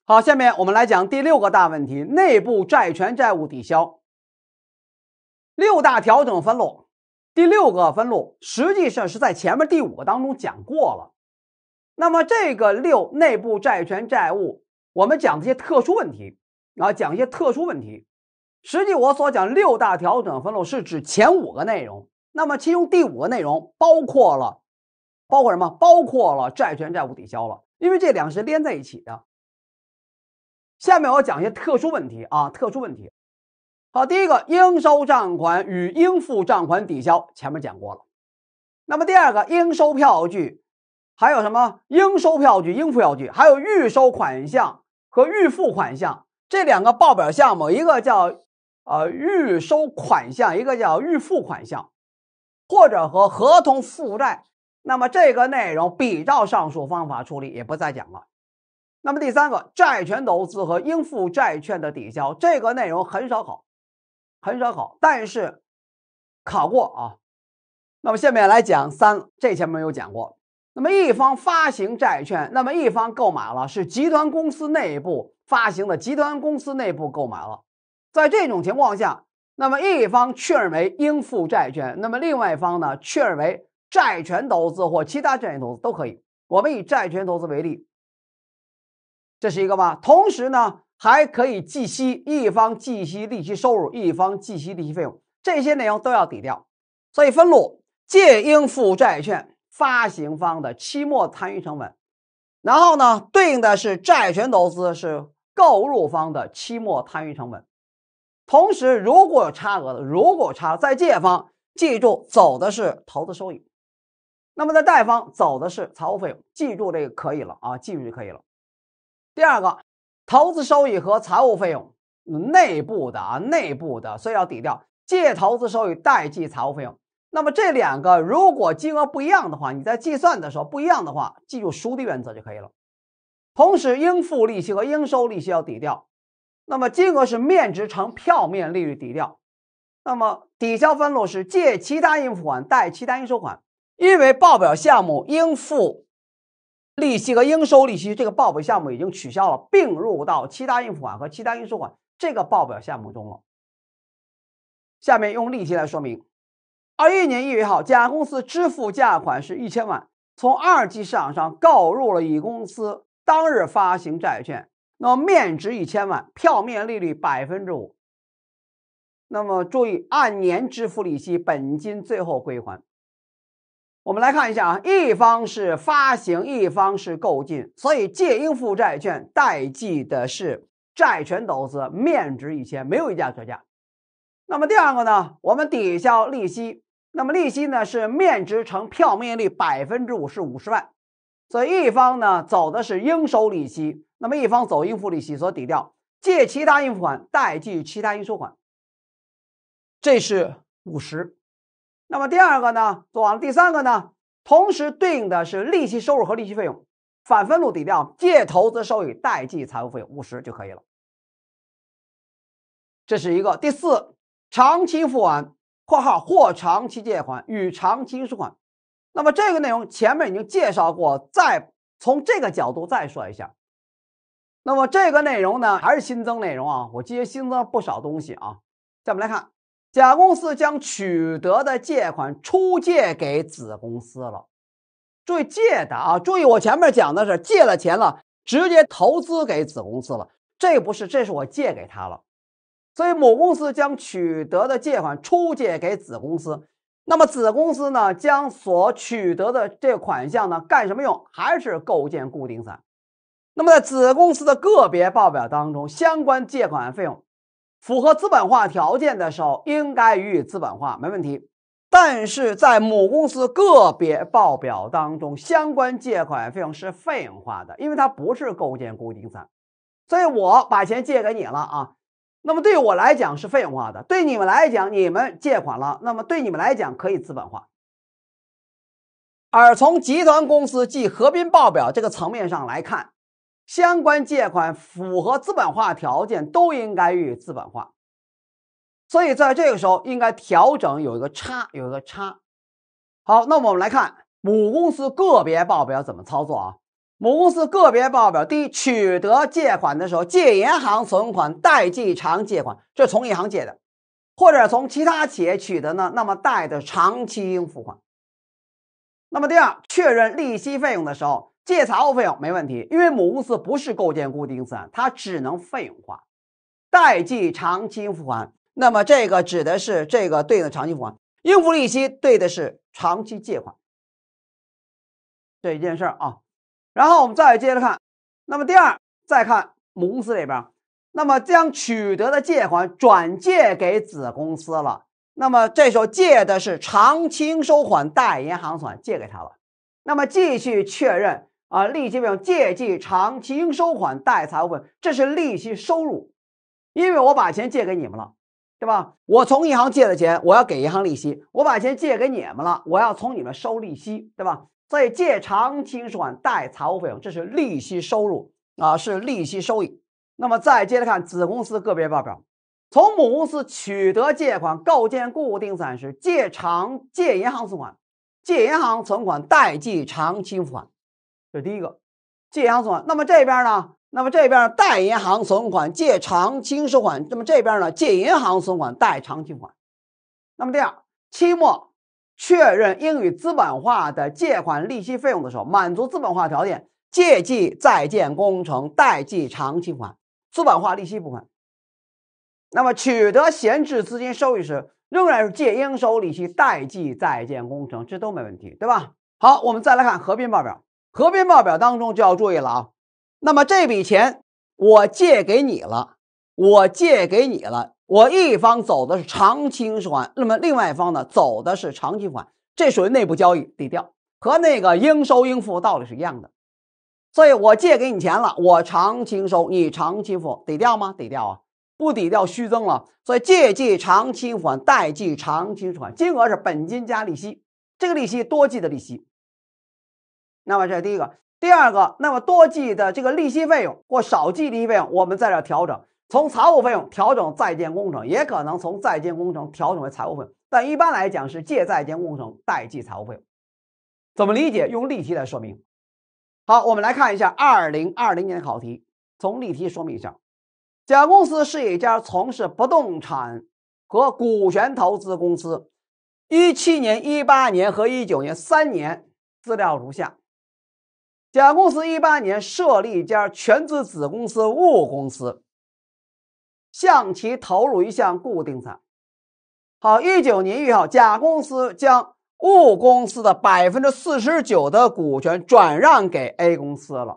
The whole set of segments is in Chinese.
好，下面我们来讲第6个大问题：内部债权债务抵消。6大调整分录，第6个分录实际上是在前面第5个当中讲过了。那么这个6内部债权债务，我们讲一些特殊问题讲一些特殊问题。实际我所讲6大调整分录是指前5个内容，那么其中第5个内容包括什么？包括了债权债务抵消了，因为这两个是连在一起的。下面我讲一些特殊问题特殊问题。好，第一个，应收账款与应付账款抵消，前面讲过了。那么第二个，应收票据，还有什么？应收票据、应付票据，还有预收款项和预付款项，这两个报表项目，一个叫预收款项，一个叫预付款项，或者和合同负债。那么这个内容比照上述方法处理，也不再讲了。那么第三个，债权投资和应付债券的抵消，这个内容很少考，但是考过那么下面来讲3，这前面有讲过。那么一方发行债券，那么一方购买了，是集团公司内部发行的，集团公司内部购买了。在这种情况下，那么一方确认为应付债券，那么另外一方呢确认为债权投资或其他债权投资都可以。我们以债权投资为例，这是一个吧。同时呢还可以计息，一方计息利息收入，一方计息利息费用，这些内容都要抵掉。所以分录借应付债券发行方的期末参与成本，然后呢对应的是债权投资是购入方的期末参与成本。同时如果有差额的，在借方记住走的是投资收益，那么在贷方走的是财务费用，记住这个可以了记住就可以了。第二个，投资收益和财务费用内部的，所以要抵掉，借投资收益代记财务费用。那么这两个如果金额不一样的话，你在计算的时候不一样的话，记住孰的原则就可以了。同时应付利息和应收利息要抵掉，那么金额是面值乘票面利率抵掉。那么抵消分录是借其他应付款贷其他应收款，因为报表项目应付利息和应收利息这个报表项目已经取消了，并入到其他应付款和其他应收款这个报表项目中了。下面用例题来说明。21年1月1号，甲公司支付价款是1000万，从二级市场上购入了乙公司当日发行债券，那么面值1000万，票面利率 5%。那么注意按年支付利息，本金最后归还。我们来看一下一方是发行，一方是购进，所以借应付债券代记的是债权投资，面值1000，没有溢价折价。那么第二个呢，我们抵消利息，那么利息呢是面值乘票面率 5% 是50万，所以一方呢走的是应收利息，那么一方走应付利息，所抵掉，借其他应付款代记其他应收款，这是50。那么第二个呢做完了，第三个呢同时对应的是利息收入和利息费用，反分录抵掉，借投资收益代记财务费用50就可以了。这是一个。第4，长期付款（括号或长期借款与长期应收款）。那么这个内容前面已经介绍过，再从这个角度再说一下。那么这个内容呢还是新增内容我今天新增了不少东西下面来看，甲公司将取得的借款出借给子公司了。注意借的注意我前面讲的是借了钱了，直接投资给子公司了，这不是，这是我借给他了。所以母公司将取得的借款出借给子公司，那么子公司呢将所取得的这个款项呢干什么用？还是构建固定资产。那么在子公司的个别报表当中，相关借款费用符合资本化条件的时候应该予以资本化，没问题。但是在母公司个别报表当中，相关借款费用是费用化的，因为它不是构建固定资产。所以我把钱借给你了那么对我来讲是费用化的，对你们来讲你们借款了，那么对你们来讲可以资本化。而从集团公司即合并报表这个层面上来看，相关借款符合资本化条件都应该予以资本化。所以在这个时候应该调整有一个差。好，那么我们来看母公司个别报表怎么操作母公司个别报表，第一，取得借款的时候，借银行存款代记偿借款，这从银行借的，或者从其他企业取得呢，那么贷的长期应付款。那么第二，确认利息费用的时候，借财务费用没问题，因为母公司不是构建固定资产，它只能费用化。代记长期应付款，那么这个指的是这个对应的长期付款，应付利息对的是长期借款这一件事啊。然后我们再接着看，那么第二，再看母公司这边，那么将取得的借款转借给子公司了，那么这时候借的是长期应收款贷银行款，借给他了。那么继续确认利息费用借记长期应收款贷财务费用，这是利息收入，因为我把钱借给你们了，对吧？我从银行借的钱，我要给银行利息，我把钱借给你们了，我要从你们收利息，对吧？所以借长期应收款贷财务费用，这是利息收入是利息收益。那么再接着看子公司个别报表，从母公司取得借款构建固定资产时，借银行存款，借银行存款代记长期付款，这是第一个，借银行存款。那么这边呢？那么这边贷银行存款借长期应收款，那么这边呢借银行存款贷长期款。那么第二，期末确认应予资本化的借款利息费用的时候，满足资本化条件，借记在建工程代记长期款，资本化利息部分。那么取得闲置资金收益时，仍然是借应收利息代记在建工程，这都没问题，对吧？好，我们再来看合并报表。合并报表当中就要注意了那么这笔钱我借给你了，我一方走的是长期应收款，那么另外一方呢走的是长期款，这属于内部交易，抵掉，和那个应收应付道理是一样的。所以我借给你钱了，我长期应收，你长期付，抵掉吗？抵掉不抵掉虚增了。所以借记长期应付款代记长期应收款，金额是本金加利息，这个利息多记的利息。那么这是第一个。第二个，那么多记的这个利息费用或少记利息费用，我们在这调整，从财务费用调整在建工程，也可能从在建工程调整为财务费用，但一般来讲是借在建工程代记财务费用。怎么理解？用例题来说明。好，我们来看一下2020年的考题，从例题说明一下。甲公司是一家从事不动产和股权投资公司，17年、18年和19年3年资料如下。甲公司18年设立一家全资子公司物公司，向其投入一项固定资产。好，19年1月号，甲公司将物公司的49%的股权转让给 A 公司了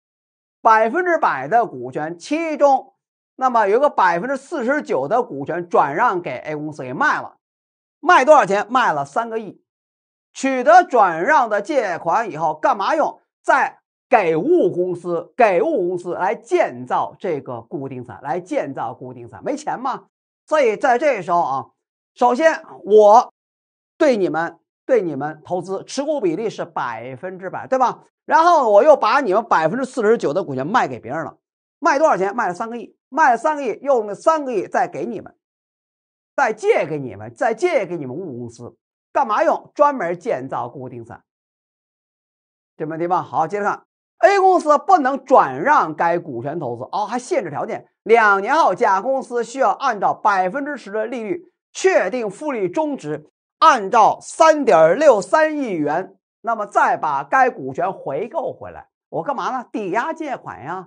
，100%的股权，其中那么有个49%的股权转让给 A 公司给卖了，卖多少钱？卖了3个亿。取得转让的借款以后干嘛用？再给物公司来建造这个固定资产，没钱嘛。所以在这时候首先我对你们投资持股比例是100%，对吧？然后我又把你们49%的股权卖给别人了，卖多少钱？卖了3个亿，用了3个亿再给你们，再借给你们物公司，干嘛用？专门建造固定资产。这问题吧。好，接着看 A 公司不能转让该股权投资还限制条件，2年后甲公司需要按照10%的利率确定复利终止，按照3.63亿元，那么再把该股权回购回来。我干嘛呢？抵押借款呀，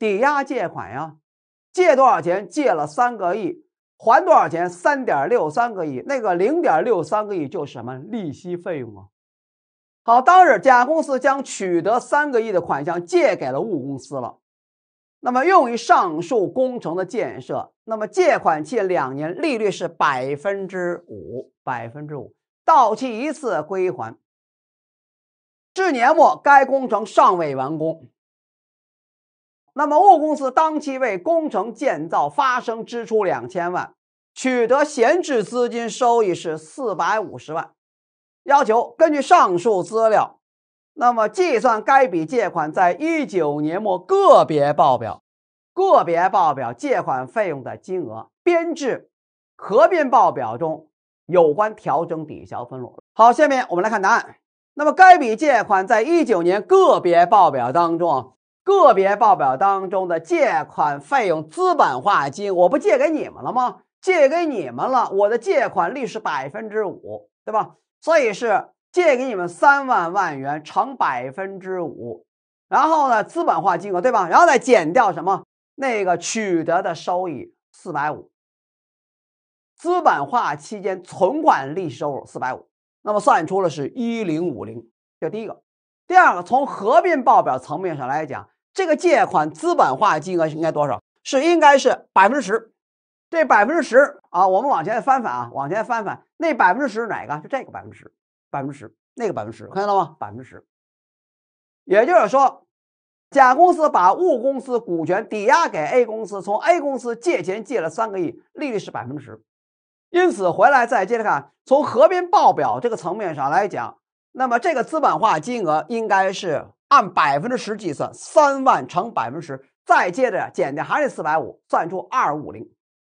借多少钱？借了3个亿，还多少钱？3.63个亿，那个0.63个亿就是什么？利息费用好，当日甲公司将取得3个亿的款项借给了物公司了，那么用于上述工程的建设，那么借款期2年，利率是5%，到期一次归还。至年末该工程尚未完工，那么物公司当期为工程建造发生支出2000万，取得闲置资金收益是450万。要求根据上述资料，那么计算该笔借款在19年末个别报表借款费用的金额，编制合并报表中有关调整抵销分录。好，下面我们来看答案。 那么该笔借款在19年个别报表当中，的借款费用资本化金，我不借给你们了吗？借给你们了，我的借款利是 5%， 对吧？所以是借给你们3万元乘 5%， 然后呢资本化金额，对吧？然后再减掉什么？那个取得的收益450，资本化期间存款利息收入450，那么算出了是1050，这第一个。第二个，从合并报表层面上来讲，这个借款资本化金额应该多少？应该是 10%。这 10% 啊，我们往前翻翻啊，那 10% 哪个？就这个 10%， 那个 10%， 看到了吗？ 10%。也就是说，甲公司把物公司股权抵押给 A 公司，从 A 公司借钱借了3个亿，利率是 10%。因此回来再接着看，从合并报表这个层面上来讲，那么这个资本化金额应该是按 10% 计算，3万乘 10%， 再接着减掉还是450，算出250。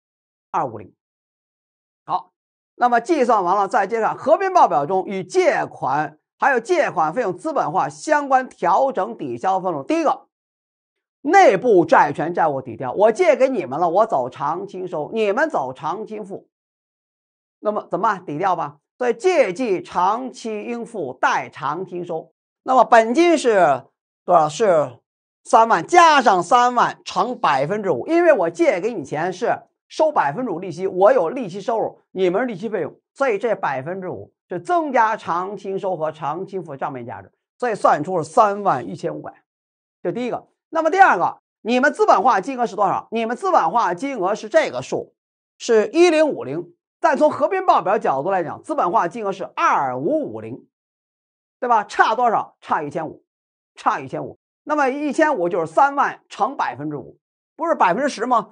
好，那么计算完了，再接着合并报表中与借款还有借款费用资本化相关调整抵消分录。第一个，内部债权债务抵掉，我借给你们了，我走长期收，你们走长期付，那么怎么办？抵掉吧。所以借记长期应付，贷长期收。那么本金是多少？是3万加上3万乘 5%， 因为我借给你钱是收 5% 利息，我有利息收入，你们利息费用，所以这 5% 是增加长期收和长期付账面价值，所以算出了31500，这第一个。那么第二个，你们资本化金额是多少？你们资本化金额是这个数，是1050。但从合并报表角度来讲，资本化金额是2550，对吧？差多少？差1500，那么1500就是3万乘 5%， 不是 10% 吗？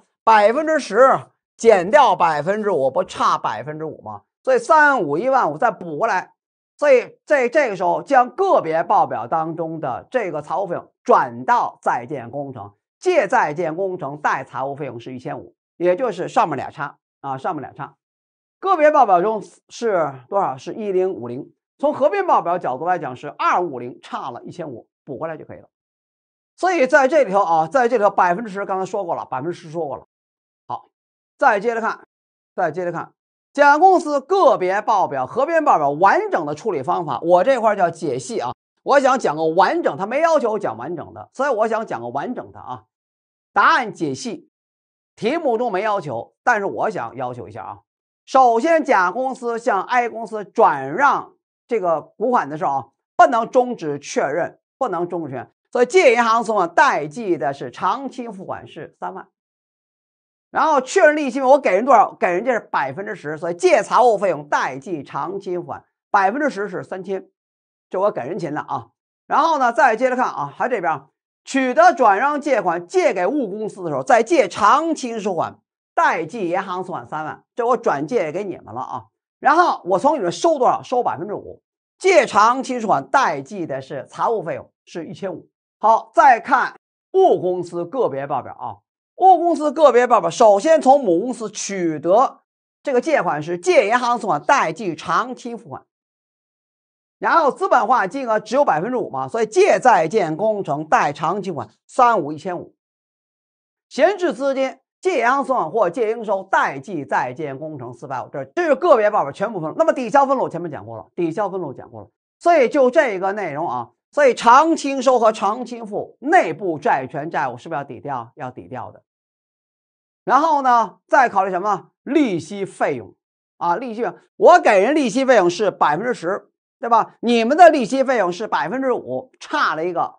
10% 减掉 5%， 不差 5% 吗？所以3515000再补过来，所以这个时候将个别报表当中的这个财务费用转到在建工程，借在建工程贷财务费用是1500，也就是上面俩差啊，上面俩差。个别报表中是多少？是1050。从合并报表角度来讲是250，差了1500，补回来就可以了。所以在这里头啊，10%刚才说过了，10%说过了。好，再接着看，甲公司个别报表、合并报表完整的处理方法，我这块叫解析啊。我想讲个完整，他没要求我讲完整的，所以我想讲个完整的啊。答案解析，题目中没要求，但是我想要求一下啊。首先，甲公司向 A 公司转让这个股款的时候，不能终止确认，所以借银行存款代记的是长期付款是3万，然后确认利息我给人多少？给人家是 10%， 所以借财务费用代记长期付款 10% 是3000，这我给人钱了啊。然后呢，再接着看啊，还这边取得转让借款借给物公司的时候，再借长期收款。代记银行存款3万，这我转借给你们了啊。然后我从你们收多少？收 5%， 借长期收款代记的是财务费用是1500。好，再看物公司个别报表啊。物公司个别报表，首先从母公司取得这个借款时，借银行存款代记长期付款，然后资本化金额只有 5% 嘛，所以借在建工程贷长期款35150，闲置资金借银行存款或借应收代记在建工程450，这是个别报表全部分录。那么抵消分录前面讲过了，所以就这个内容啊，所以长期收和长期付内部债权债务是不是要抵掉？要抵掉的。然后呢，再考虑什么？利息费用啊，利息费用，我给人利息费用是 10%， 对吧？你们的利息费用是 5%， 差了一个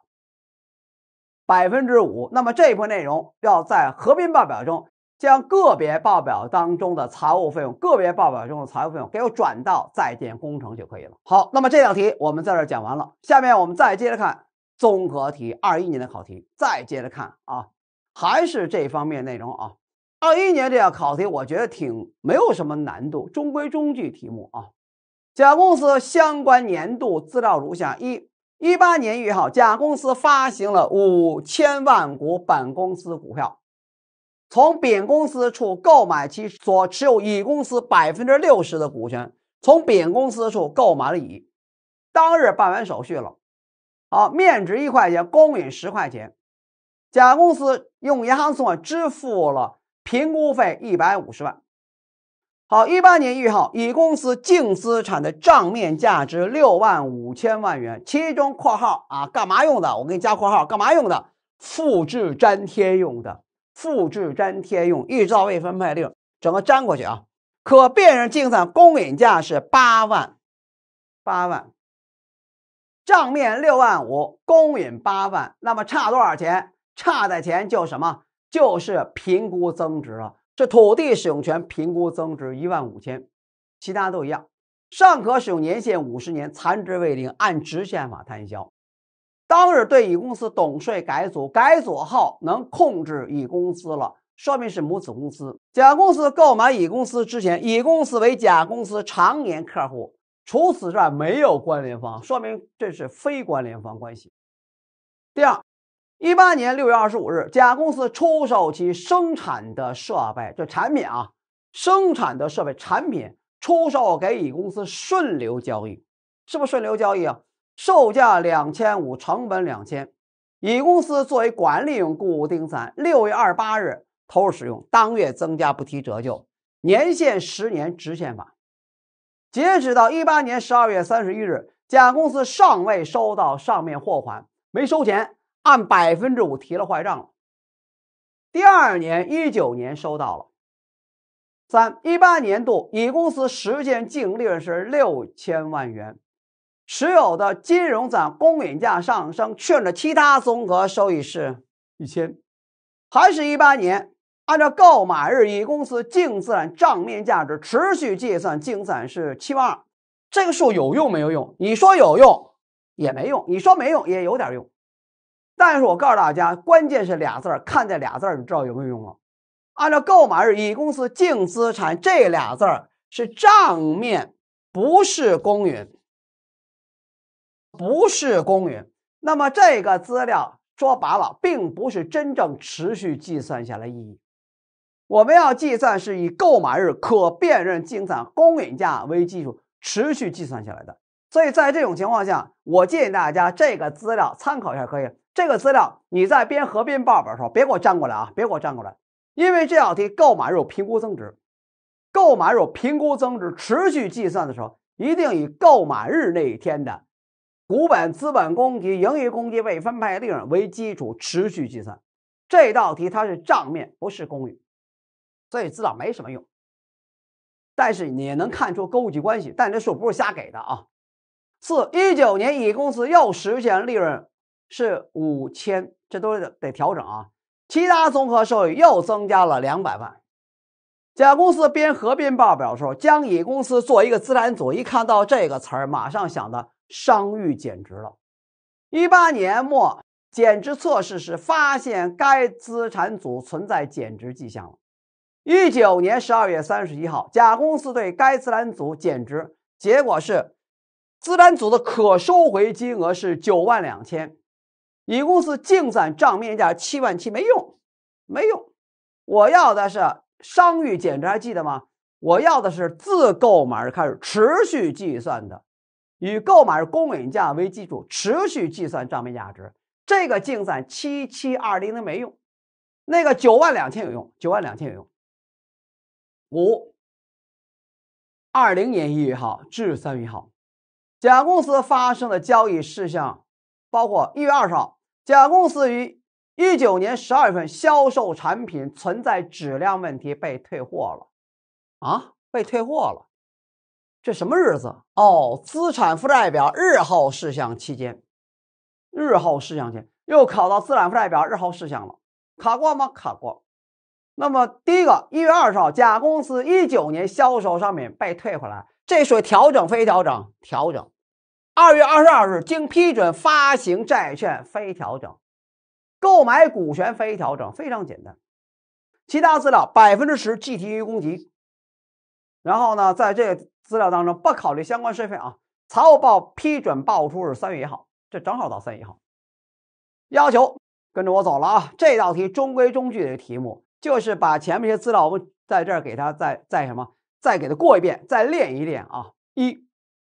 5%，那么这部分内容要在合并报表中将个别报表当中的财务费用给我转到在建工程就可以了。好，那么这道题我们在这讲完了，下面我们再接着看综合题21年的考题，再接着看啊，还是这方面内容啊。21年这道考题我觉得没有什么难度，中规中矩题目啊。甲公司相关年度资料如下：18年1月号，甲公司发行了5000万股本公司股票，从丙公司处购买其所持有乙公司 60% 的股权，从丙公司处购买了乙。 当日办完手续了，好，面值1块钱，公允10块钱，甲公司用银行存款支付了评估费150万。好，18年1月号，乙公司净资产的账面价值6万5千万元，其中括号啊，干嘛用的？我给你加括号，干嘛用的？复制粘贴用的，复制粘贴用，一直到未分配利润，整个粘过去啊。可辨认净资产公允价是8万，账面6万5，公允8万，那么差多少钱？差的钱就是什么？就是评估增值了。这土地使用权评估增值1万5千，其他都一样。尚可使用年限50年，残值未定，按直线法摊销。当日对乙公司董税改组，改组后能控制乙公司了，说明是母子公司。甲公司购买乙公司之前，乙公司为甲公司常年客户，除此之外没有关联方，说明这是非关联方关系。第二，18年6月25日，甲公司出售其生产的设备，这产品啊，生产的设备产品出售给乙公司，顺流交易，是不是顺流交易啊？售价2500，成本2000，乙公司作为管理用固定资产，6月28日投入使用，当月增加不提折旧，年限10年，直线法。截止到18年12月31日，甲公司尚未收到上面货款，没收钱，按5%提了坏账了。第二年19年收到了。18年度乙公司实现净利润是6000万元，持有的金融资产公允价上升，确认的其他综合收益是1000。还是18年，按照购买日乙公司净资产账面价值持续计算，净资产是7万2。这个数有用没有用？你说有用也没用，你说没用也有点用。但是我告诉大家，关键是俩字，看这俩字你知道有没有用了。按照购买日乙公司净资产这俩字是账面，不是公允，不是公允。那么这个资料说白了并不是真正持续计算下来意义。我们要计算是以购买日可辨认净资产公允价为基础持续计算下来的。所以在这种情况下，我建议大家这个资料参考一下可以。这个资料你在编合并报表的时候别给我粘过来啊，别给我粘过来。因为这道题购买日有评估增值，购买日有评估增值持续计算的时候，一定以购买日那一天的股本、资本公积、盈余公积、未分配利润为基础持续计算。这道题它是账面，不是公允，所以资料没什么用。但是你也能看出勾稽关系，但这数不是瞎给的啊。19年乙公司又实现利润是5000，这都得调整啊。其他综合收益又增加了200万。甲公司编合并报表的时候，将乙公司做一个资产组，一看到这个词儿，马上想到商誉减值了。18年末减值测试时发现该资产组存在减值迹象了。19年12月31号，甲公司对该资产组减值，结果是资产组的可收回金额是9万2千。乙公司净资产账面价7万7，没用，没用。我要的是商誉减值，还记得吗？我要的是自购买日开始持续计算的，以购买日公允价为基础持续计算账面价值。这个净资产7720没用，那个9万2千有用，9万2千有用。20年1月号至3月号，甲公司发生的交易事项包括1月20号，甲公司于19年12月份销售产品存在质量问题被退货了。啊，被退货了，这什么日子？哦，资产负债表日后事项期间，日后事项间又考到资产负债表日后事项了，考过吗？考过。那么第一个1月20号，甲公司19年销售商品被退回来，这属于调整非调整？调整。2月22日经批准发行债券，非调整。购买股权，非调整，非常简单。其他资料10%计提于公积。然后呢，在这个资料当中不考虑相关税费啊。财务报批准报出是3月1号，这正好到3月1号。要求跟着我走了啊！这道题中规中矩的题目，就是把前面这些资料我们在这儿给它再给它过一遍，再练一练啊。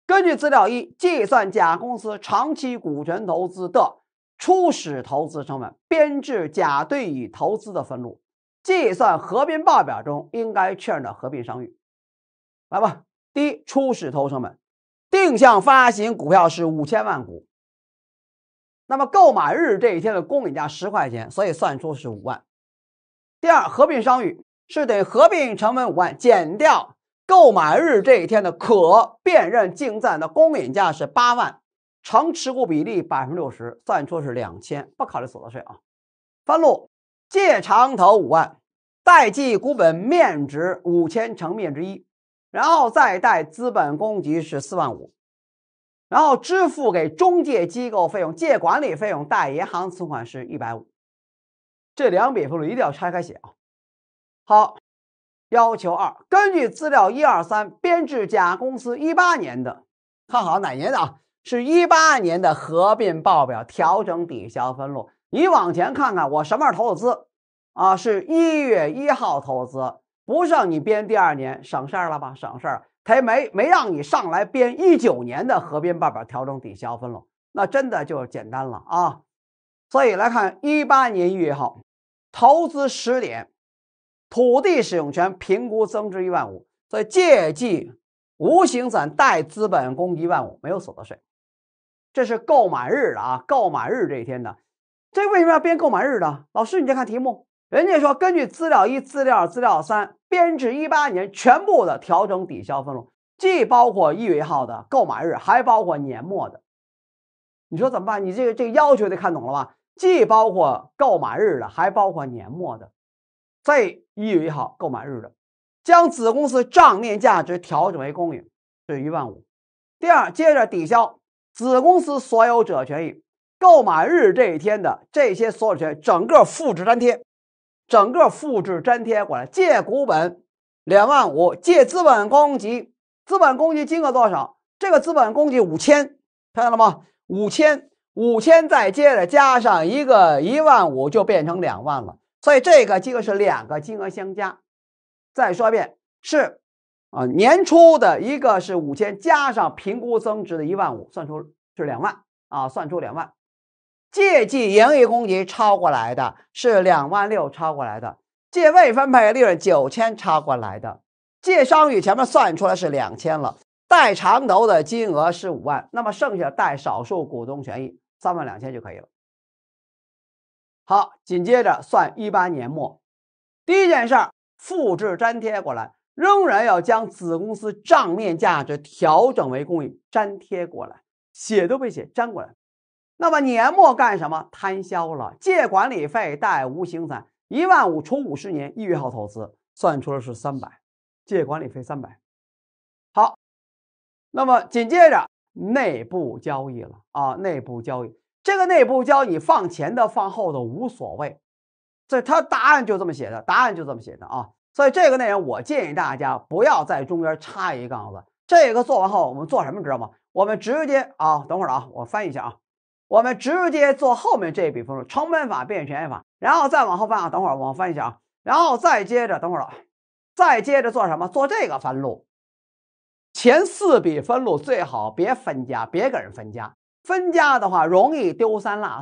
根据资料一，计算甲公司长期股权投资的初始投资成本，编制甲对乙投资的分录，计算合并报表中应该确认的合并商誉。来吧，第一，初始投资成本，定向发行股票是5000万股，那么购买日这一天的公允价10块钱，所以算出是5万。第二，合并商誉是等于合并成本5万减掉购买日这一天的可辨认净资产的公允价是8万，乘持股比例 60%， 算出是2000，不考虑所得税啊。分录，借长投5万，代记股本面值5000乘面值1，然后再贷资本公积是4万5，然后支付给中介机构费用、借管理费用、贷银行存款是150。这两笔分录一定要拆开写啊。好，要求2，根据资料1、2、3编制甲公司18年的，看好哪年的啊？是18年的合并报表调整抵销分录。你往前看看，我什么时候投的资啊？是1月1号投资，不是让你编第2年，省事儿了吧？省事儿。他没让你上来编19年的合并报表调整抵销分录，那真的就简单了啊。所以来看18年1月1号，投资10点，土地使用权评估增值1万5，所以借记无形资产贷资本公积1万5，没有所得税。这是购买日的啊，购买日这一天的。这为什么要编购买日的？老师，你再看题目，人家说根据资料1、资料2、资料3编制18年全部的调整抵销分录，既包括1月1号的购买日，还包括年末的。你说怎么办？你这个要求得看懂了吧？既包括购买日的，还包括年末的。所以1月1号购买日的，将子公司账面价值调整为公允是1万5。第二，接着抵销子公司所有者权益，购买日这一天的这些所有权益整个复制粘贴，过来。借股本2万5，借资本公积，资本公积金额多少？这个资本公积5000，看到了吗？5000再接着加上一个1万5，就变成2万了。所以这个金额是2个金额相加。再说一遍，是年初的一个是5000，加上评估增值的1万5，算出是2万啊，算出2万。借记盈余公积超过来的是2万6，超过来的。借未分配利润9000，超过来的。借商誉前面算出来是2000了，贷长投的金额是5万，那么剩下贷少数股东权益32000就可以了。好，紧接着算18年末。第一件事儿，复制粘贴过来，仍然要将子公司账面价值调整为公允，粘贴过来，写都没写，粘过来。那么年末干什么？摊销了，借管理费贷无形资产1万5除50年1月号投资，算出来是300，借管理费300。好，那么紧接着内部交易了啊，内部交易。这个内部交易你放前的放后的无所谓，所以它答案就这么写的，啊。所以这个内容我建议大家不要在中间插一杠子。这个做完后我们做什么知道吗？我们直接等会儿啊，我翻译一下啊。我们直接做后面这笔分录，成本法变权益法，然后再往后翻啊。等会儿我翻译一下啊，然后再接着等会儿再接着做什么？做这个分录。前4笔分录最好别分家，别给人分家。分家的话容易丢3落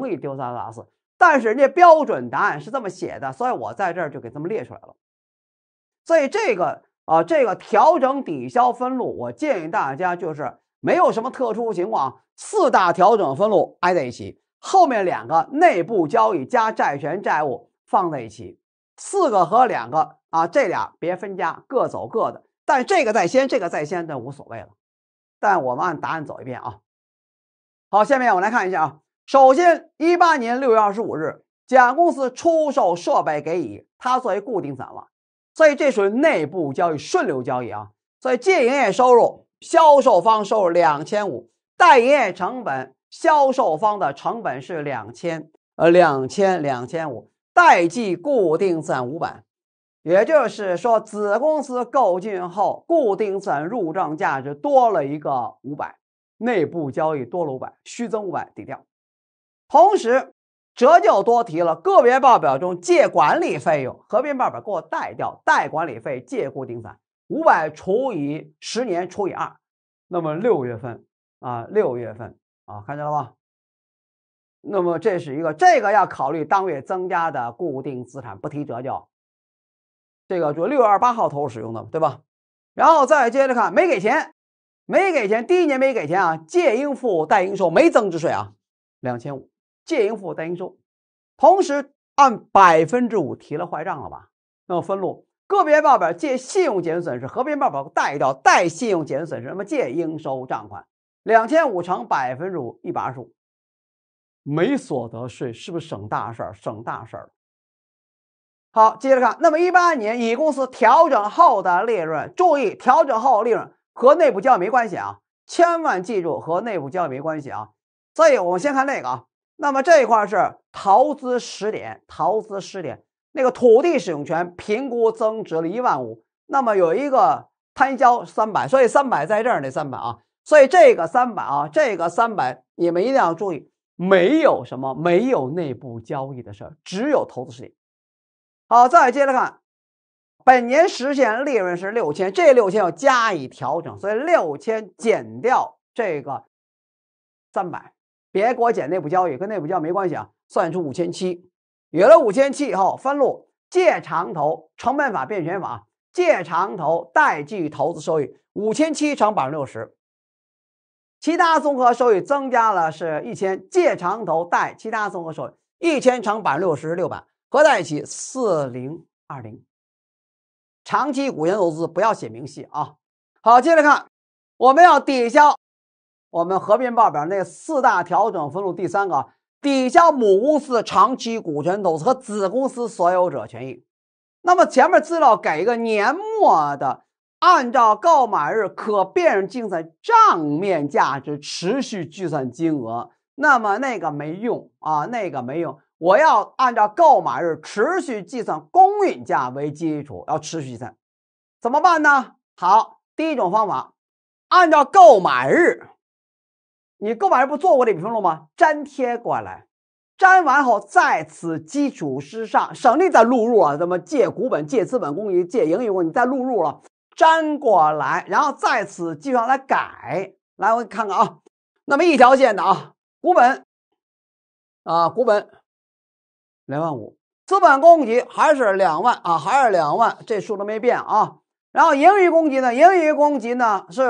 4，但是人家标准答案是这么写的，所以我在这儿就给这么列出来了。所以这个调整抵销分录，我建议大家就是没有什么特殊情况，4大调整分录挨在一起，后面2个内部交易加债权债务放在一起，4个和2个这俩别分家，各走各的。但这个在先，这个在先，那无所谓了。但我们按答案走一遍啊。好，下面我来看一下啊。首先18年6月25日，甲公司出售设备给乙，它作为固定资产了，所以这属于内部交易，顺流交易啊。所以借营业收入，销售方收入2500，贷营业成本，销售方的成本是2500，代记固定资产500。也就是说，子公司购进后，固定资产入账价值多了一个500，内部交易多了500，虚增500抵掉。同时这就多提了，个别报表中借管理费用，合并报表给我贷掉，贷管理费借固定资产500除以10年除以2， 那么6月份啊，6月份啊，看见了吧？那么这是一个，这个要考虑当月增加的固定资产，不提折旧。这个就6月28号投入使用的，对吧？然后再接着看，没给钱，第一年没给钱啊，借应付代应收没增值税啊，2500，借应付代应收，同时按5%提了坏账了吧？那么分录个别报表借信用减损失，合并报表带掉带信用减损失，那么借应收账款2500乘5%，125，没所得税，是不是省大事儿？省大事儿。好，接着看，那么18年乙公司调整后的利润，注意调整后利润和内部交易没关系啊，千万记住和内部交易没关系啊。所以我们先看这个啊，那么这一块是投资时点，那个土地使用权评估增值了15000，那么有一个摊销300，所以300在这儿，那300啊，所以这个300啊，这个300你们一定要注意，没有什么，没有内部交易的事儿，只有投资时点。好，再接着看，本年实现利润是6000，这6000要加以调整，所以6000减掉这个300，别给我减内部交易，跟内部交易没关系啊，算出5700。有了5700以后，分录借长投成本法变权法，借长投代计投资收益5700乘60%，其他综合收益增加了是1000，借长投代其他综合收益1000乘60%，600。合在一起4020，长期股权投资不要写明细啊。好，接着看，我们要抵消我们合并报表那4大调整分录第3个，抵消母公司长期股权投资和子公司所有者权益。那么前面资料给一个年末的，按照购买日可辨认净算账面价值持续计算金额，那么那个没用啊，那个没用。我要按照购买日持续计算公允价为基础，要持续计算，怎么办呢？好，第一种方法，按照购买日，你购买日不做过这笔分录吗？粘贴过来，粘完后在此基础之上，省力再录入啊，怎么借股本、借资本公积、借盈余公积，再录入了，粘过来，然后在此基础上来改。来，我看看啊，那么一条线的啊，股本25000，资本公积还是2万啊，还是2万，这数都没变啊。然后盈余公积呢？盈余公积呢是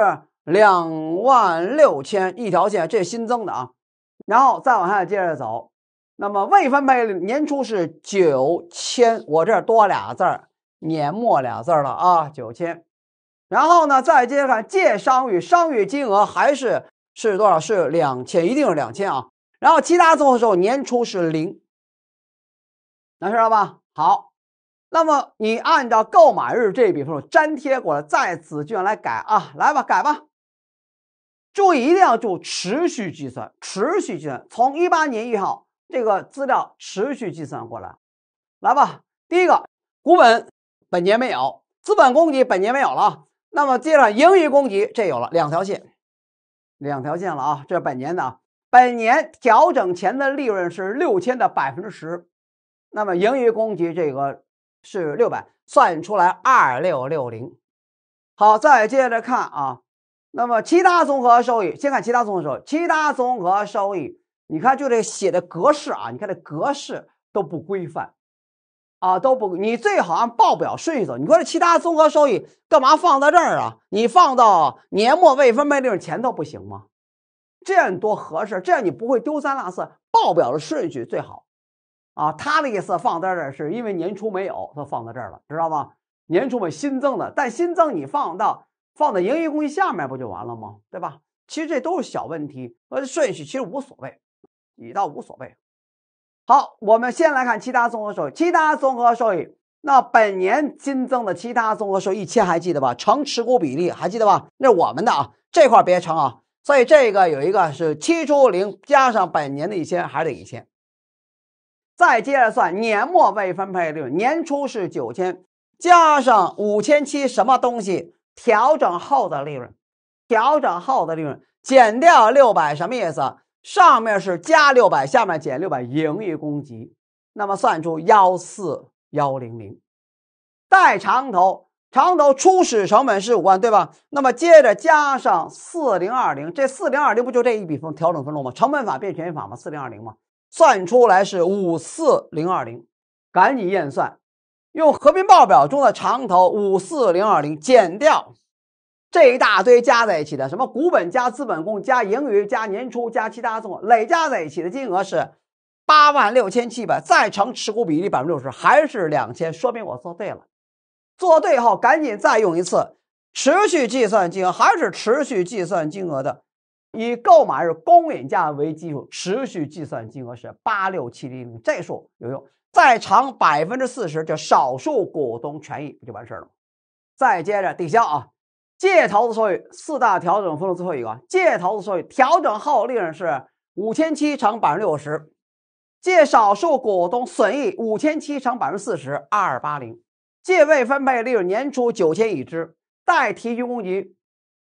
26000，一条线，这是新增的啊。然后再往下接着走，那么未分配年初是9000，我这儿多俩字儿，年末俩字了啊，9000。然后呢，再接着看借商誉，商誉金额还是多少？是2000，一定是2000啊。然后其他综合收入年初是0。能知道吧？好，那么你按照购买日这笔分数粘贴过来，在此基础上来改啊，来吧，改吧。注意，一定要注持续计算，从18年1号这个资料持续计算过来。来吧，第一个，股本本年没有，资本公积本年没有了啊。那么接着盈余公积这有了2条线了啊，这是本年的啊。本年调整前的利润是6000的10%。那么盈余公积这个是600，算出来2660。好，再接着看啊，那么其他综合收益，先看其他综合收益。其他综合收益，你看就这写的格式啊，你看这格式都不规范啊，你最好按报表顺序走。你说这其他综合收益干嘛放在这儿啊？你放到年末未分配利润前头不行吗？这样多合适，这样你不会丢三落四。报表的顺序最好。啊，他的意思放在这儿是因为年初没有，他放在这儿了，知道吗？年初没新增的，但新增你放到盈余公积下面不就完了吗？对吧？其实这都是小问题，顺序其实无所谓，你倒无所谓。好，我们先来看其他综合收益。其他综合收益，那本年新增的其他综合收益1000，还记得吧？乘持股比例还记得吧？那是我们的啊，这块别乘啊。所以这个有一个是期初0加上本年的1000，还得1000。再接着算年末未分配利润，年初是9000，加上5700什么东西？调整后的利润，减掉600，什么意思？上面是加600，下面减600，盈余公积，那么算出14100。代长投长投初始成本是5万，对吧？那么接着加上4020，这4020不就这一笔调整分录吗？成本法变权益法吗？4020吗？算出来是54020，赶紧验算，用合并报表中的长投54020减掉这一大堆加在一起的什么股本加资本共加盈余加年初加其他总累加在一起的金额是86700，再乘持股比例60%，还是2000，说明我做对了。做对后赶紧再用一次，持续计算金额，还是持续计算金额的，以购买日公允价为基础，持续计算金额是86700，这数有用。再乘40%，就少数股东权益，不就完事了吗？再接着抵消啊，借投资收益4大调整分录最后一个，借投资收益调整后利润是5700乘60%，借少数股东损益5700乘40%，2280。借未分配利润年初9000已知，待提取公积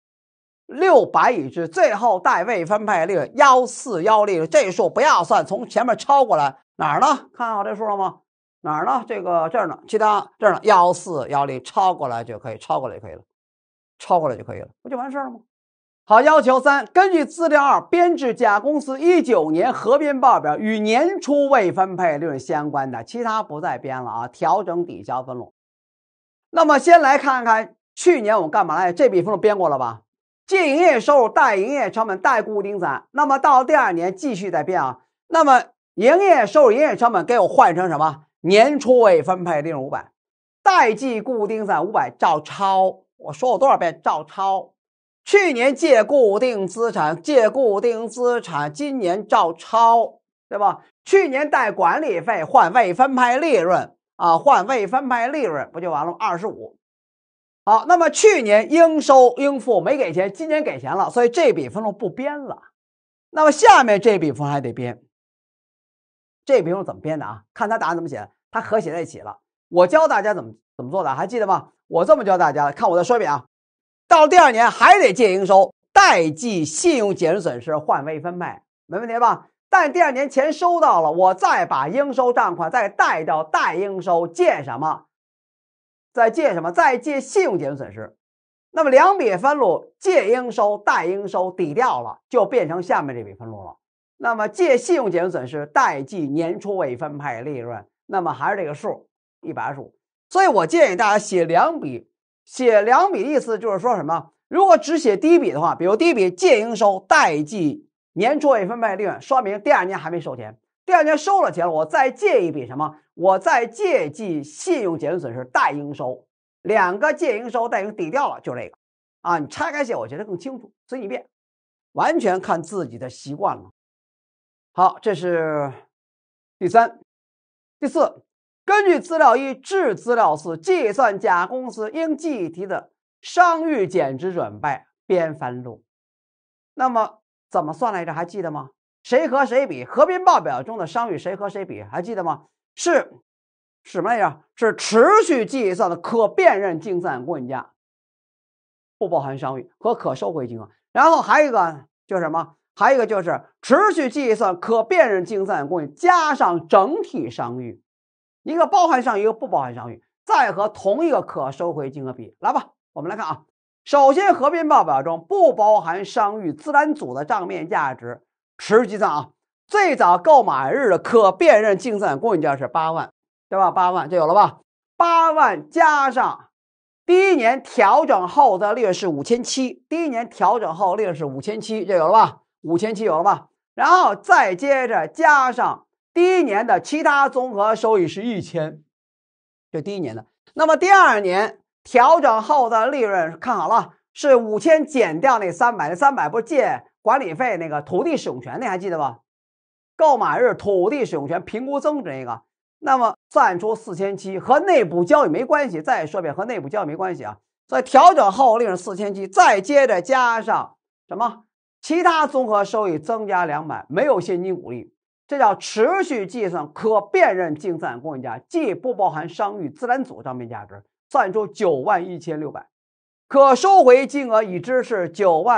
600已知，最后待未分配利润1410利润，这数不要算，从前面抄过来，哪儿呢？看好这数了吗？哪儿呢？这个这儿呢，其他这儿呢，1410抄过来就可以，抄过来就可以了，抄过来就可以了，不就完事了吗？好，要求3，根据资料2编制甲公司19年合编报表与年初未分配利润相关的，其他不再编了啊，调整抵消分录。那么先来看看去年我们干嘛来？这笔分录编过了吧？借营业收入贷营业成本贷固定资产，那么到第2年继续再编啊。那么营业收入营业成本给我换成什么？年初未分配利润500，贷记固定资产500，照抄。我说过多少遍？照抄。去年借固定资产，今年照抄，对吧？去年贷管理费换未分配利润啊，换未分配利润不就完了吗？25。好，那么去年应收应付没给钱，今年给钱了，所以这笔分录不编了。那么下面这笔分录还得编。这笔分录怎么编的啊？看他答案怎么写的，他和写在一起了。我教大家怎么做的，还记得吗？我这么教大家的，看我再说一遍啊。到第2年还得借应收，贷记信用减值损失换未分配，没问题吧？但第2年钱收到了，我再把应收账款再贷到贷应收，借什么？再借什么？再借信用减值损失。那么2笔分录，借应收、贷应收抵掉了，就变成下面这笔分录了。那么借信用减值损失，贷记年初未分配利润，那么还是这个数125。所以我建议大家写2笔。写2笔的意思就是说什么？如果只写第一笔的话，比如第一笔借应收，贷记年初未分配利润，说明第2年还没收钱。第2年收了钱了，我再借一笔什么？我再借记信用减值损失，贷应收，2个借应收贷应抵掉了，就这个啊。你拆开写，我觉得更清楚，随你便，完全看自己的习惯了。好，这是第3。第4。根据资料1至资料4计算甲公司应计提的商誉减值准备编分录。那么怎么算来着？还记得吗？谁和谁比？合并报表中的商誉谁和谁比？还记得吗？是什么来着？是持续计算的可辨认净资产公允价，不包含商誉和可收回金额。然后还有一个就是什么？还有一个就是持续计算可辨认净资产公允加上整体商誉。一个包含商誉，一个不包含商誉，再和同一个可收回金额比。来吧，我们来看啊。首先，合并报表中不包含商誉资产组的账面价值持续计算啊。最早购买日的可辨认净资产公允价是8万，对吧？8万，这有了吧？8万加上第1年调整后的利润是5700，第1年调整后利润是5700，这有了吧？5700有了吧？然后再接着加上第1年的其他综合收益是1000，这第1年的。那么第2年调整后的利润看好了，是5000减掉那300，那300不是借管理费那个土地使用权那还记得吧？购买日土地使用权评估增值那个，那么算出4700，和内部交易没关系。再说一遍，和内部交易没关系啊。所以调整后利润4700，再接着加上什么？其他综合收益增加200，没有现金股利。这叫持续计算可辨认净资产公允价，既不包含商誉资产组账面价值，算出91600，可收回金额已知是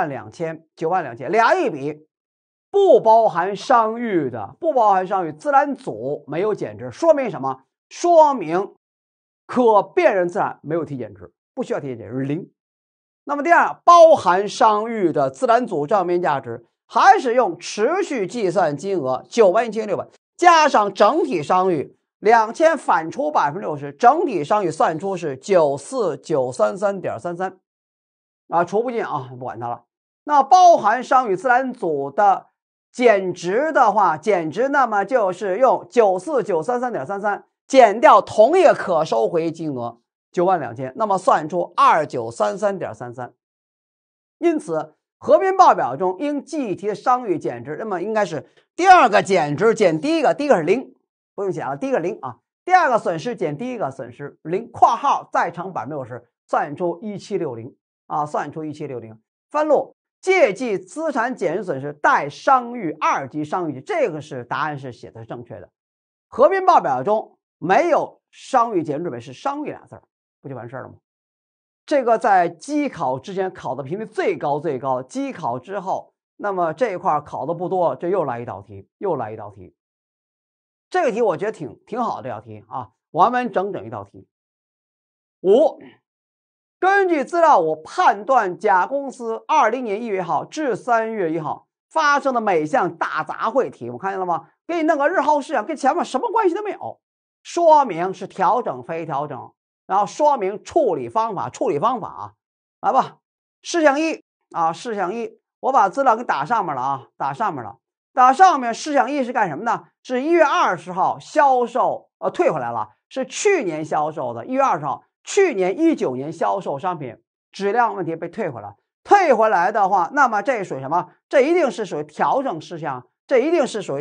92000，俩一笔，不包含商誉的，不包含商誉资产组没有减值，说明什么？说明可辨认资产没有提减值， 不需要贴减值0。那么第二，包含商誉的自然组账面价值还是用持续计算金额91600加上整体商誉2000反除60%，整体商誉算出是94933.33啊，除不尽啊，不管它了。那包含商誉自然组的减值的话，减值那么就是用94933.33减掉同一个可收回金额92000，那么算出2933.33。因此合并报表中应计提的商誉减值，那么应该是第二个减值减第一个，第一个是0，不用写了，第一个0啊。第二个损失减第一个损失0，括号再乘60%，算出1760啊，算出1760。分录借记资产减值损失带商誉2级商誉级，这个是答案是写的是正确的。合并报表中没有商誉减值准备，是商誉俩字，不就完事了吗？这个在机考之前考的频率最高，机考之后，那么这一块考的不多，这又来一道题，这个题我觉得挺好的，这道题啊，完完整整一道题。5，根据资料我判断甲公司20年1月1号至3月1号发生的每项大杂烩题目，看见了吗？给你弄个日后事项，跟前面什么关系都没有，说明是调整非调整，然后说明处理方法啊，来吧。事项1啊，事项1，我把资料给打上面了啊，打上面事项1是干什么呢？是1月20号销售退回来了，是去年销售的1月20号，去年19年销售商品质量问题被退回来。退回来的话，那么这属于什么？这一定是属于调整事项，对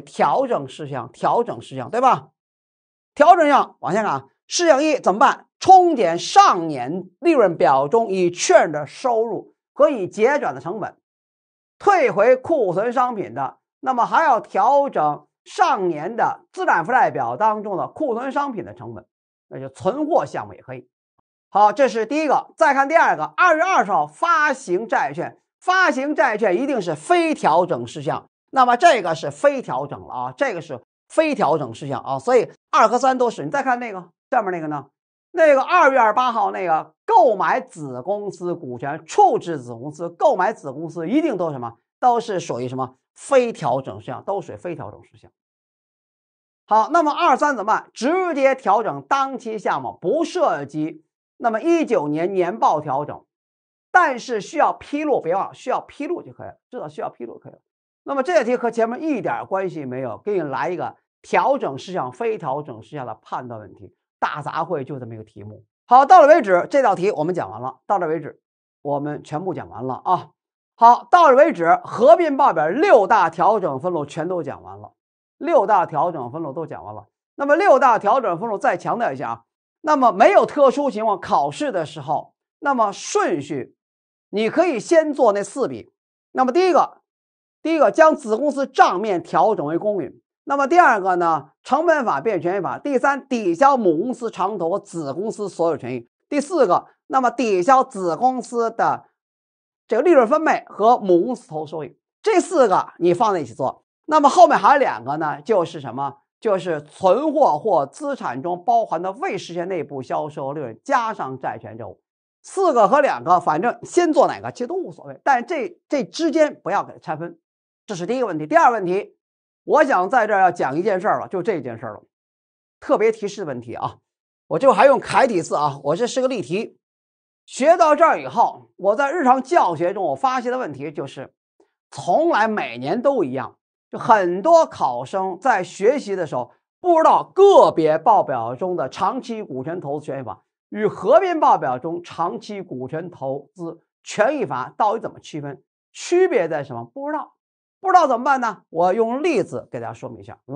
吧？调整项往下看，事项1怎么办？冲减上年利润表中已确认的收入和已结转的成本，退回库存商品的，那么还要调整上年的资产负债表当中的库存商品的成本，那就存货项目也可以。好，这是第一个。再看第二个，2月20号发行债券，发行债券一定是非调整事项，那么这个是非调整了啊，这个是非调整事项啊，所以2和3都是。你再看那个下面那个呢，那个2月28号那个购买子公司股权、处置子公司、购买子公司一定都是什么？都是属于什么？非调整事项，都属于非调整事项。好，那么2、3怎么办？直接调整当期项目，不涉及那么19年年报调整，但是需要披露，别忘了需要披露就可以了，知道需要披露就可以了。那么这题和前面一点关系没有，给你来一个调整事项、非调整事项的判断问题，大杂烩就这么一个题目。好，到了为止，这道题我们讲完了，到这为止我们全部讲完了啊。好，到这为止，合并报表6大调整分录全都讲完了，6大调整分录都讲完了。那么6大调整分录再强调一下啊，那么没有特殊情况考试的时候，那么顺序你可以先做那4笔。那么第一个将子公司账面调整为公允。那么第二个呢，成本法变权益法。第3，抵消母公司长投和子公司所有权益。第4个，那么抵消子公司的这个利润分配和母公司投收益。这4个你放在一起做。那么后面还有2个呢，就是什么？就是存货或资产中包含的未实现内部销售利润加上债权债务。4个和2个，反正先做哪个其实都无所谓，但这之间不要给它拆分。这是第一个问题。第二个问题，我想在这儿要讲一件事了，就这件事了，特别提示问题啊。我就还用楷体字啊，我这是个例题。学到这儿以后，我在日常教学中我发现的问题就是从来每年都一样，就很多考生在学习的时候不知道个别报表中的长期股权投资权益法与合并报表中长期股权投资权益法到底怎么区分，区别在什么？不知道怎么办呢？我用例子给大家说明一下，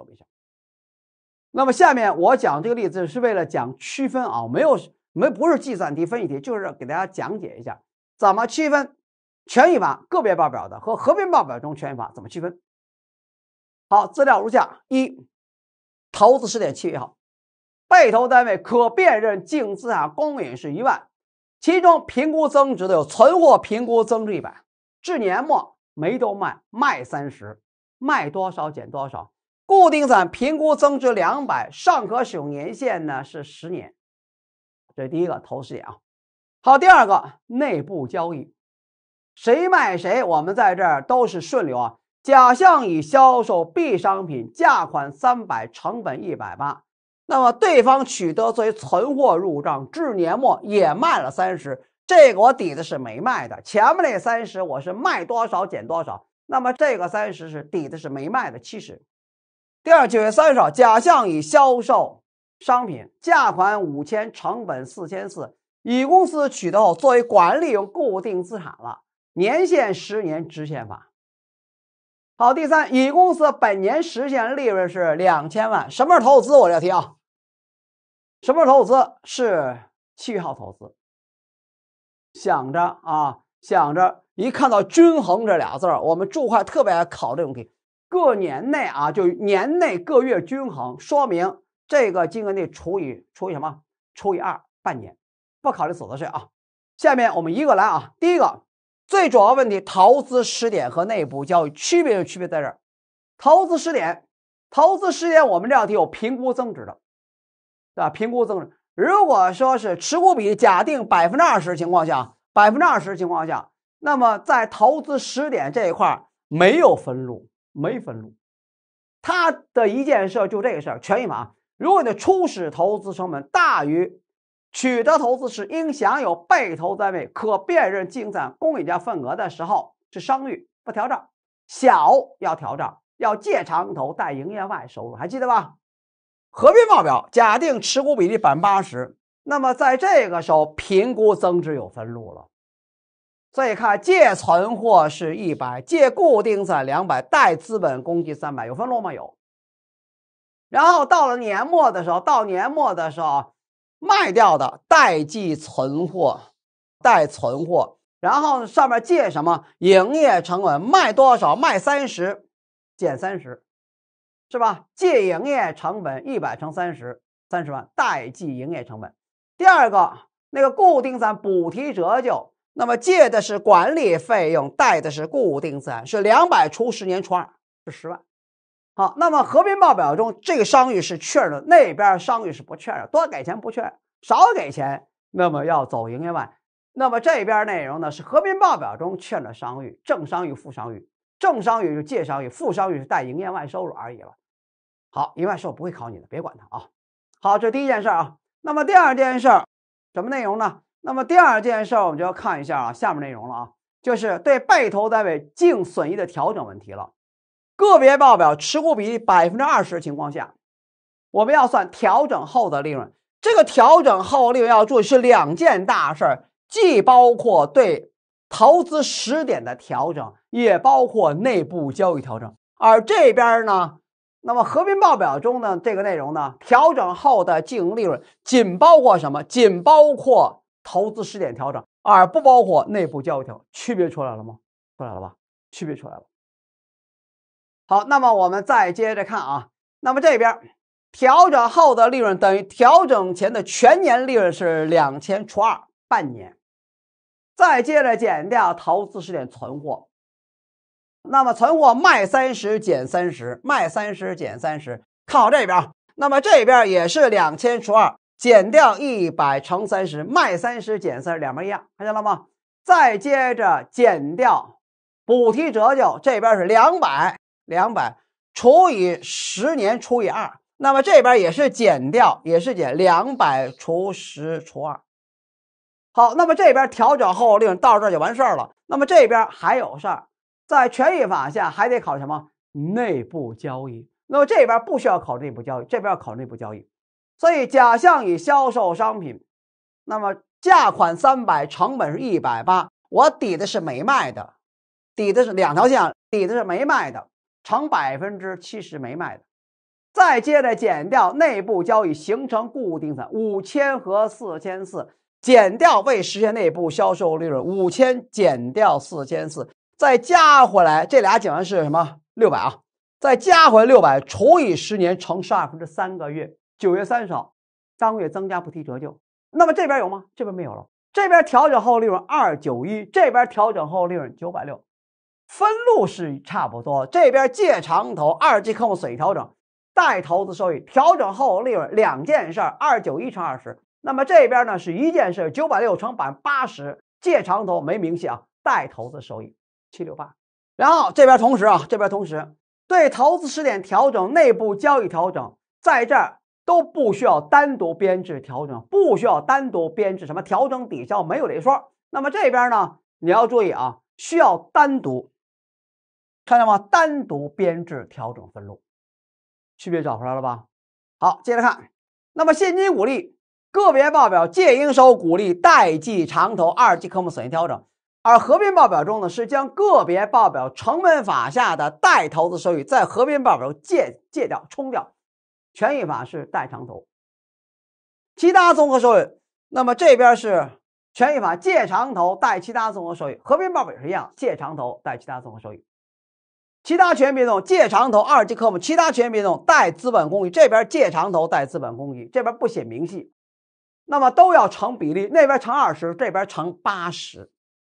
那么下面我讲这个例子是为了讲区分啊，不是计算题分析题，就是给大家讲解一下怎么区分权益法个别报表的和合并报表中权益法怎么区分。好，资料如下：1，投资试点7月号，被投单位可辨认净资产公允是1万，其中评估增值的有存货评估增值100，至年末没都卖30，卖多少减多少。固定资产评估增值200，尚可使用年限呢是10年。这是第一个投资试点啊。 好，第二个内部交易，谁卖谁，我们在这儿都是顺流啊。甲项乙销售 B 商品，价款300，成本180。那么对方取得作为存货入账，至年末也卖了30，这个我抵的是没卖的。前面那30我是卖多少减多少，那么这个30是抵的是没卖的70。第二9月30号，甲项乙销售商品，价款5000，成本4400。乙公司取得后作为管理用固定资产了，年限10年，直线法。好，第三，乙公司本年实现利润是2000万，什么是投资？我要提啊，什么是投资？是7月号投资。想着一看到均衡这俩字儿，我们注会特别爱考这种题，各年内啊，就年内各月均衡，说明这个金额内除以什么？除以2，半年，不考虑所得税啊。下面我们一个来啊，第一个。最主要问题，投资时点和内部交易区别在这儿。投资时点我们这道题有评估增值的，对吧？评估增值，如果说是持股比例假定20%情况下，20%情况下，那么在投资时点这一块没有分录，没分录。它的一件事就这个事儿，权益法，如果你的初始投资成本大于取得投资时应享有被投单位可辨认净资产公允价份额的时候，是商誉，不调账，小要调账，要借长投带营业外收入，还记得吧？合并报表假定持股比例80%，那么在这个时候评估增值有分录了。所以看借存货是100，借固定资产200，贷资本公积300，有分录吗？有。然后到了年末的时候，卖掉的代记存货，然后上面借什么？营业成本，卖多少？卖30减30，是吧？借营业成本100乘30，30万，代记营业成本。第二个，那个固定资产补提折旧，那么借的是管理费用，贷的是固定资产，是200除10年除2，是10万。好，那么合并报表中这个商誉是确认的，那边商誉是不确认，多给钱不确认，少给钱那么要走营业外。那么这边内容呢是合并报表中确认的商誉，正商誉、负商誉，正商誉是借商誉，负商誉是带营业外收入而已了。好，营业外收入不会考你的，别管它啊。好，这第一件事啊。那么第二件事什么内容呢？那么第二件事我们就要看一下啊，下面内容了啊，就是对被投单位净损益的调整问题了。个别报表持股比例20%情况下，我们要算调整后的利润。这个调整后利润要注意是2件大事，既包括对投资时点的调整，也包括内部交易调整。而这边呢，那么合并报表中的这个内容呢，调整后的净利润仅包括什么？仅包括投资时点调整，而不包括内部交易调整。区别出来了吗？出来了吧？区别出来了。好，那么我们再接着看啊，那么这边调整后的利润等于调整前的全年利润是2000除2，半年。再接着减掉投资时点存货，那么存货卖30减30，卖30减30，看好这边。那么这边也是2000除2，减掉100乘30，卖30减30，两边一样，看见了吗？再接着减掉补提折旧，这边是200除以10年除以2，那么这边也是减200除10除2。好，那么这边调整后利润到这儿就完事儿了。那么这边还有事儿，在权益法下还得考什么？内部交易。那么这边不需要考内部交易，这边要考内部交易。所以甲项乙销售商品，那么价款300，成本是180，我抵的是没卖的，抵的是两条线，抵的是没卖的，乘70%没卖的。再接着减掉内部交易形成固定资产5000和4400，减掉未实现内部销售利润5000减掉4400，再加回来，这俩减完是什么？600啊，再加回600除以10年乘12分之3个月，9月30号当月增加不提折旧。那么这边有吗？这边没有了。这边调整后利润291，这边调整后利润960，分录是差不多。这边借长投2级科目损益调整，贷投资收益调整后利润两件事，291乘20 那么这边呢是一件事960乘80%，借长投没明细啊，带投资收益768。然后这边同时对投资时点调整、内部交易调整，在这儿都不需要单独编制调整，不需要单独编制什么调整抵消，没有这一说。那么这边呢，你要注意啊，需要单独，看到吗？单独编制调整分录，区别找出来了吧？好，接着看，那么现金股利个别报表借应收股利代记长投2级科目损益调整，而合并报表中呢是将个别报表成本法下的代投资收益在合并报表借掉冲掉，权益法是代长投。其他综合收益，那么这边是权益法借长投代其他综合收益，合并报表也是一样，借长投代其他综合收益。其他权益变动借长投2级科目其他权益变动代资本公益，这边借长投代资本公益，这边不写明细，那么都要成比例，那边乘20，这边乘80。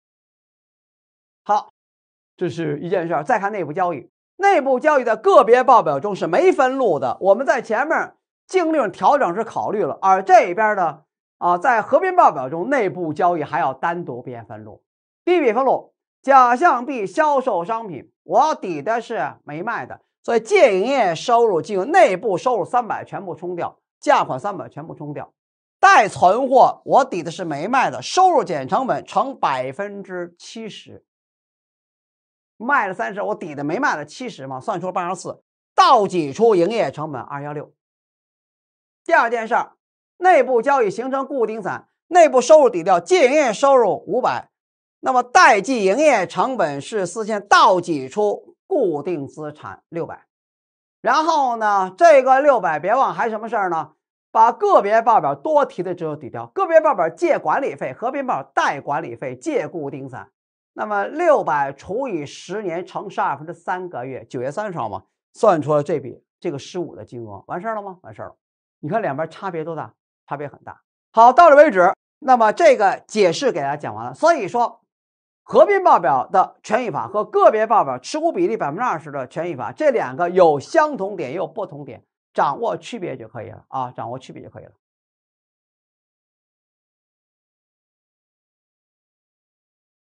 好，这是一件事。再看内部交易，内部交易的个别报表中是没分录的，我们在前面净利润调整是考虑了，而这边的在合并报表中内部交易还要单独编分录。第一笔分录，甲项 B 销售商品，我抵的是没卖的，所以借营业收入进入内部收入300全部冲掉，价款300全部冲掉。待存货我抵的是没卖的，收入减成本乘70%，卖了30，我抵的没卖的70嘛，算出了84，倒挤出营业成本216。第二件事，内部交易形成固定资产，内部收入抵掉借营业收入500，那么代记营业成本是4000，倒挤出固定资产600。然后呢，这个600别忘还什么事儿呢？把个别报表多提的只有抵掉，个别报表借管理费，合并报表代管理费，借固定资产。那么600除以10年乘12/3个月，9月30号嘛，算出了这个15的金额，完事儿了吗？完事儿了。你看两边差别多大？差别很大。好，到这为止。那么这个解释给大家讲完了。所以说，合并报表的权益法和个别报表持股比例20%的权益法，这两个有相同点也有不同点，掌握区别就可以了啊，掌握区别就可以了。